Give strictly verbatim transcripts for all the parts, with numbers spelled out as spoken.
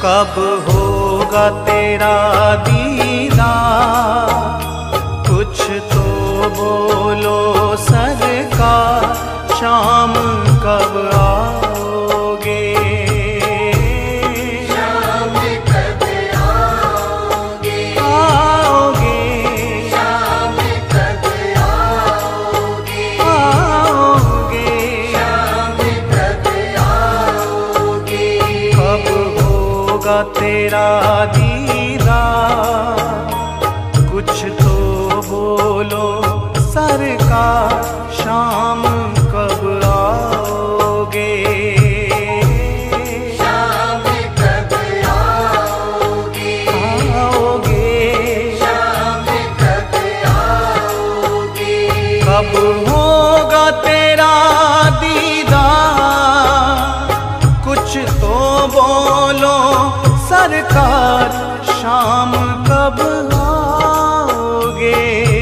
कब होगा तेरा दीदार, कुछ तो बोलो सरकार, शाम कब आओगे, शाम कब आओगे, आओगे, शाम कब आओगे, आओगे, शाम कब आओगे। कब होगा तेरा दीदार, कुछ तो बोलो सरकार, शाम कब आओगे, शाम कब आओगे, आओगे, शाम कब आओगे। कब होगा तेरा दीदार, कुछ तो बोलो सरकार, शाम कब आओगे,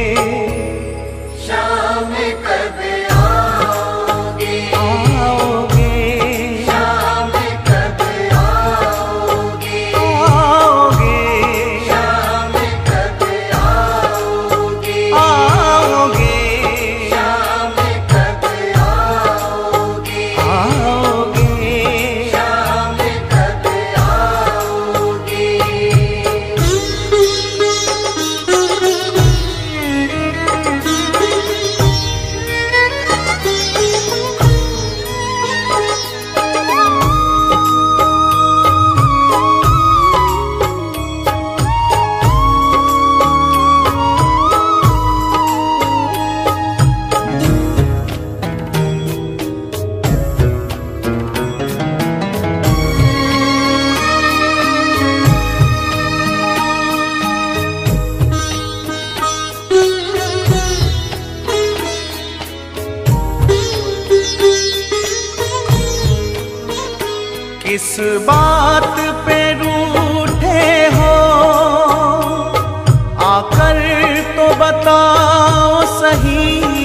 शाम कब आओगे, आओगे, शाम कब आओगे, आओगे, शाम कब आओगे, आओगे, शाम कब आओगे, आओगे। शाम कब आओगे। किस बात पे रूठे हो, आकर तो बताओ सही,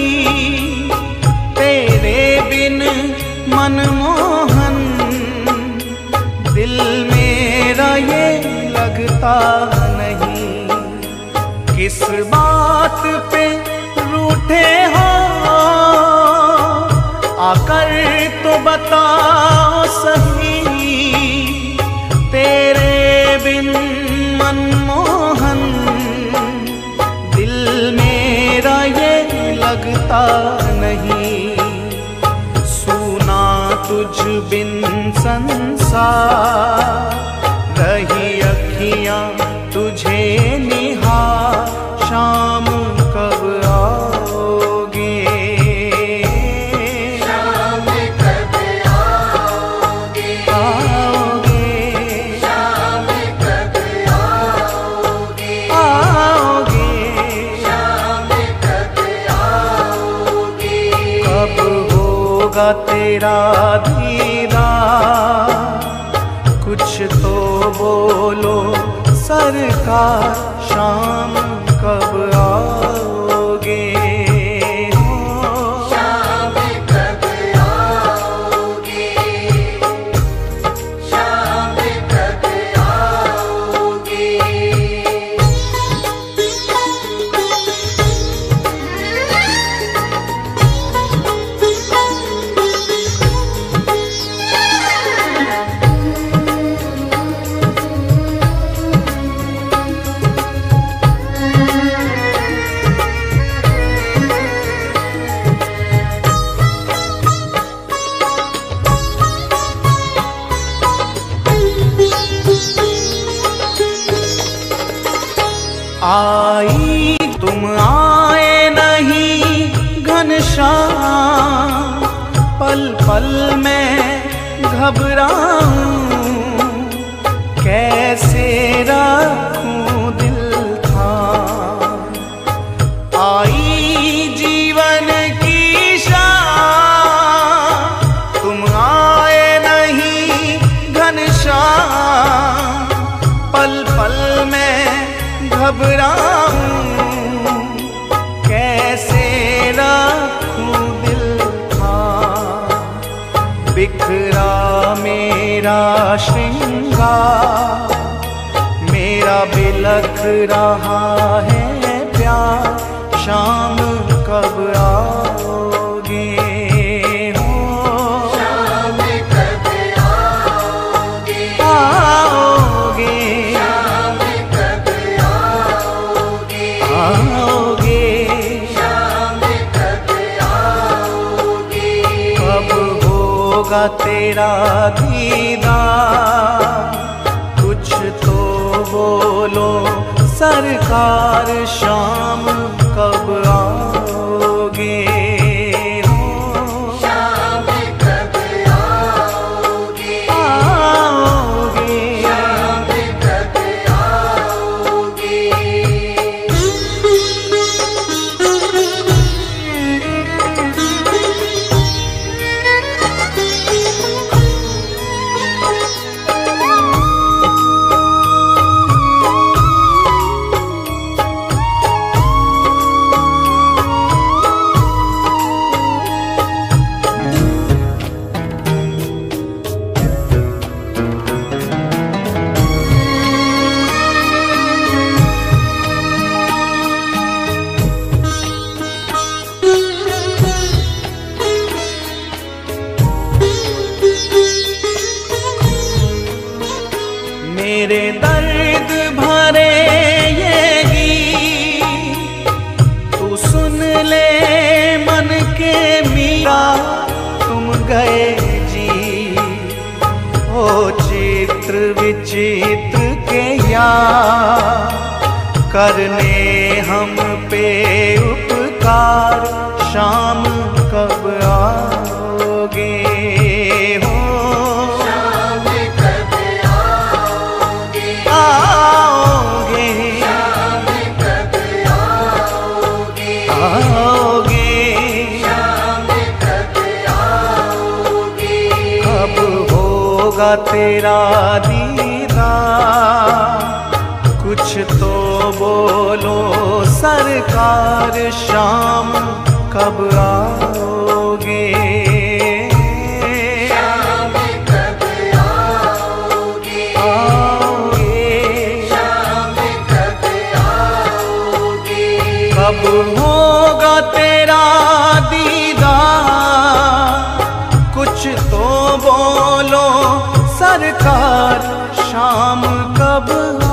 तेरे बिन मनमोहन दिल मेरा ये लगता नहीं। किस बात पे रूठे हो, आकर तो बताओ सही, तेरे बिन मनमोहन दिल मेरा ये लगता नहीं। सुना तुझ बिन संसार, रही अखियां तुझे निहार, शाम कब आओगे, शाम कब आओगे, आओगे, शाम कब आओगे, आओगे, शाम कब आओगे। कब होगा तेरा दीदार, कुछ तो बोलो सरकार, शाम कब आओगे, शाम कब आओगे, शाम कब आओगे। आई तुम आए नहीं घनश्याम, पल पल में घबराऊं, कैसे रखूं दिल थाम। आई जीवन की शाम, तुम आए नहीं घनश्याम, पल पल में घबराऊं, कैसे रखूं दिल था, बिखरा मेरा श्रृंगार, मेरा बिलख रहा है प्यार, शाम कब आओगे हो, शाम कब आओगे, आओगे, शाम कब आओगे, आओगे, शाम कब आओगे, कब होगा तेरा दीदार, कुछ तो बोलो सरकार, शाम कब आओगे हो, शाम कब आओगे, आओगे, शाम कब आओगे। मेरे दर्द भरे ये गीत तू सुन ले मन के मीरा, तुम गए जी ओ चित्र विचित्र के यार, करने हम पे उपकार, शाम कब आओगे हो, शाम कब आओगे, आओगे, शाम कब आओगे, आओगे, शाम कब आओगे, कब होगा तेरा दीदार, कुछ तो बोलो सरकार, शाम कब आओगे, शाम कब आओगे, आओगे, शाम कब आओगे, कब होगा तेरा दीदार, कुछ तो बोलो सरकार, शाम कब